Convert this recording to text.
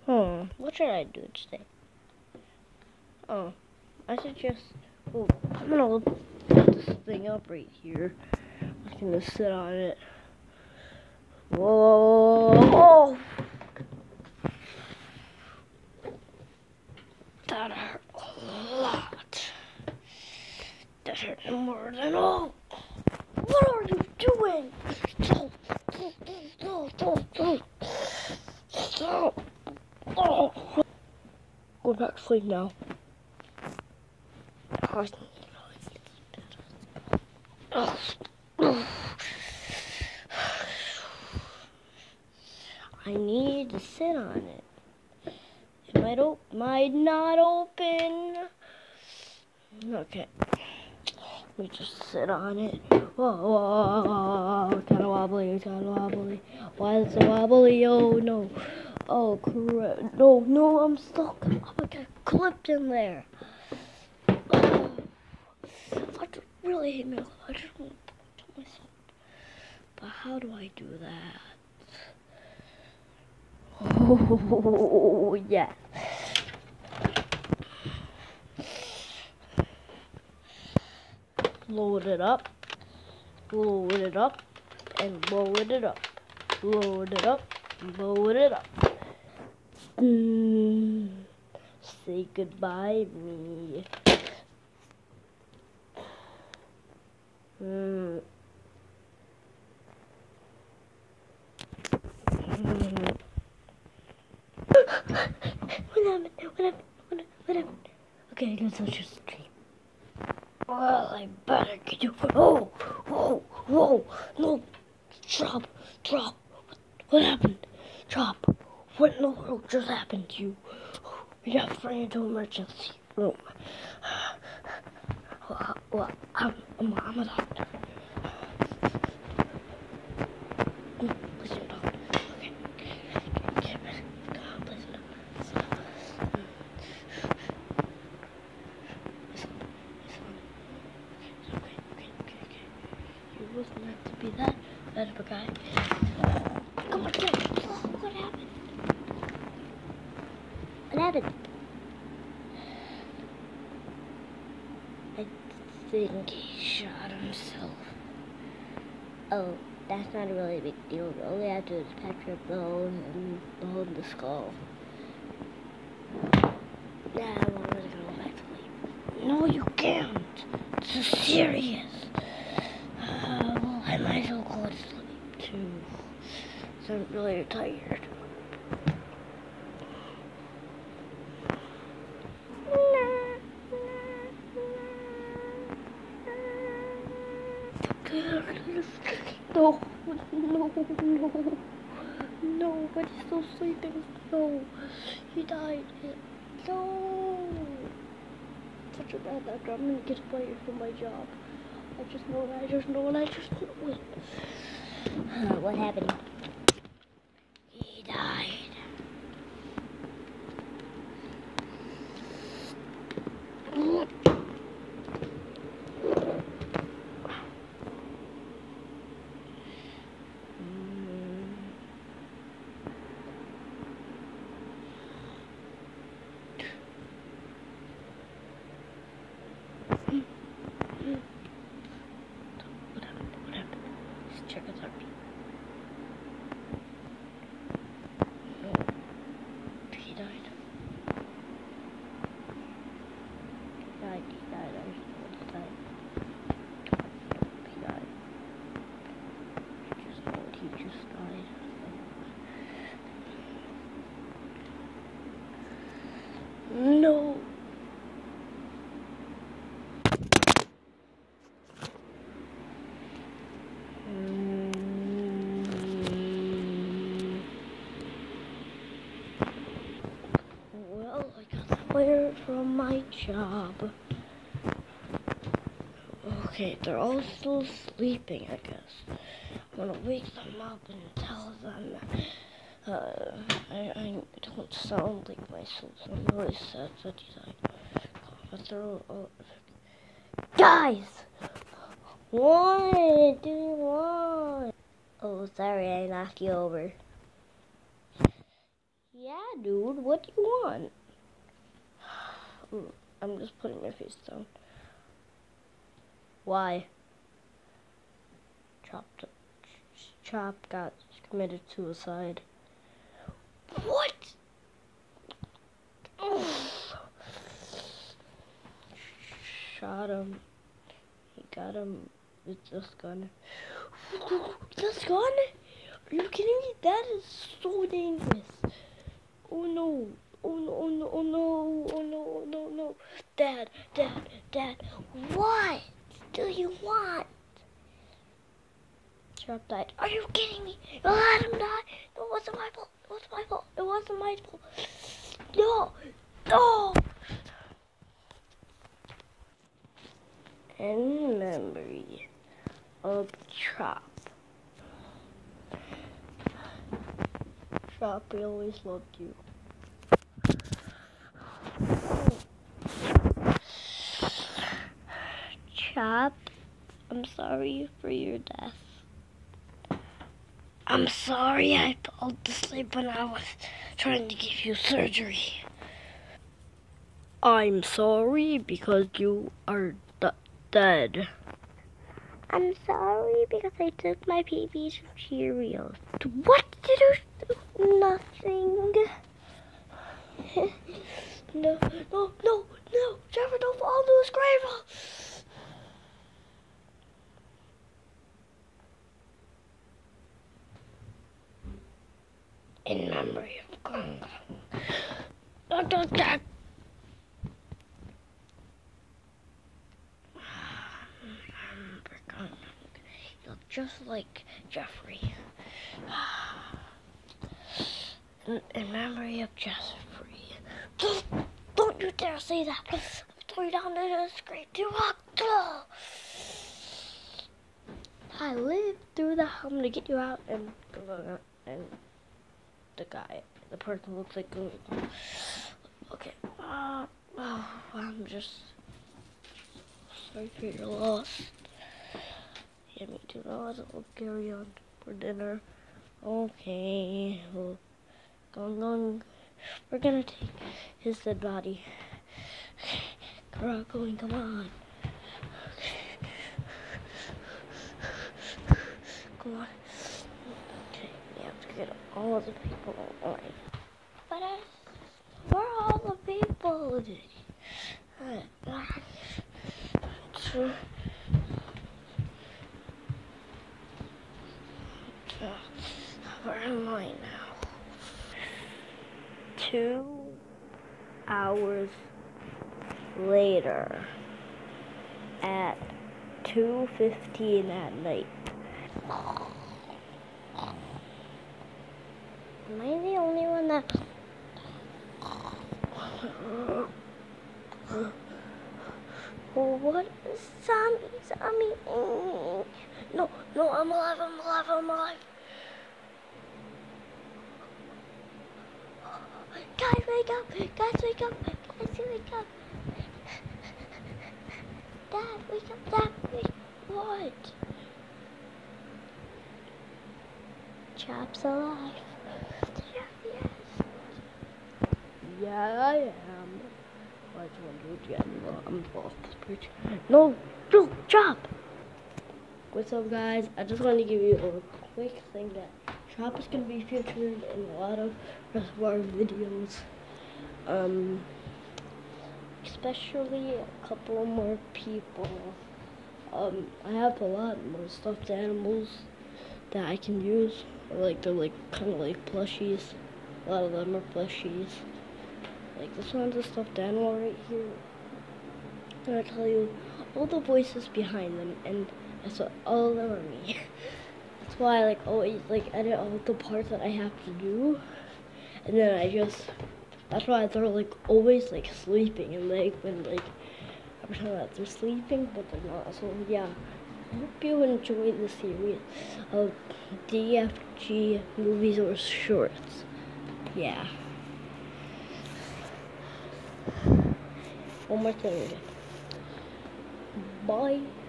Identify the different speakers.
Speaker 1: What should I do today? Oh, I suggest. Oh, I'm gonna put this thing up right here. I'm gonna sit on it. Whoa! That hurt a lot. That hurt more than all. What are you doing? Stop! Oh. Go back to sleep now. I need to sit on it. It might not open. Okay. Let me just sit on it. Whoa, whoa, whoa, kinda wobbly, kinda wobbly. Why is it wobbly? Oh no. Oh crap. No, I'm stuck. I'm gonna get clipped in there. Oh, I just really hate me. I just want to tell myself. But how do I do that? Oh, yeah. Load it up, load it up, and load it up. Load it up, load it up. Say goodbye, me. What happened? Okay, I guess I'll just stream. Well, I better get you. Oh, whoa, no, drop. What happened? Drop. What in the world just happened to you? We got thrown into emergency room. Well, I'm a doctor. Please don't talk. Okay. Please don't. Okay. You wasn't meant to be that bad of a guy. Come on, what happened? What happened? I think he shot himself. Oh, that's not a really big deal. All we have to do is patch up the hole in the skull. Yeah, I want to go back to sleep. No, you can't. This is serious. Well, I might as well go to sleep too. So I'm really tired. No, but he's still sleeping. No, he died. No. Such a bad actor. I'm gonna get fired from my job. I just know it. What happened? He died. What happened? Let's check his heartbeat. No. He died. He died. He just died. No. Well, I got fired from my job. Okay, they're all still sleeping, I guess. I'm gonna wake them up and tell them I don't sound like myself, so I'm really sad that he died. But they're all, guys! What do you want? Oh, sorry, I knocked you over. Yeah, dude, what do you want? I'm just putting my face down. Why? Chop got committed suicide. What? Shot him. He got him with this gun. This gun? Are you kidding me? That is so dangerous. Oh no. Oh no, oh no, oh no, oh no, oh no, no. Dad, what do you want? Chop died. Are you kidding me? Let him die. No, it wasn't my fault. It wasn't my fault. It wasn't my fault. No, no. In memory of Chop. Chop, we always loved you. Chop, I'm sorry for your death. I'm sorry I fell asleep when I was trying to give you surgery. I'm sorry because you are dead. I'm sorry because I took my PBs and Cheerios. What did you do? Nothing. No, Trevor, don't fall into his grave. In memory of Gong. You look just like Jeffrey. In memory of Jeffrey. Don't you dare say that. I'll throw you down into the screen. I lived through that. I'm gonna get you out and the person looks like okay. I'm just sorry for your loss. Yeah, me too. No, we'll carry on for dinner. Okay, well, we're gonna take his dead body. Come on. Come on. Okay, we have to get all the people online. But where are all the people? Where am I now? 2 hours later at 2:15 at night. Am I the only one that... What? Sammy. No, I'm alive. Guys, wake up. Dad, wake up. What? Chop's alive. Yes. Yeah, I am. I just want to do it again. No, I'm off this bridge. No, Chop! What's up, guys? I just wanted to give you a quick thing that Chop is going to be featured in a lot of Reservoir videos. Especially a couple more people. I have a lot more stuffed animals that I can use. They're kind of like plushies. A lot of them are plushies. Like this one's a stuffed animal right here. And I tell you all the voices behind them, and that's what all of them are me. That's why I always edit all the parts that I have to do, and then that's why they're always sleeping, and when I pretend that they're sleeping but they're not. So yeah, I hope you enjoy the series of DFG movies or shorts. Yeah. One more thing. Bye.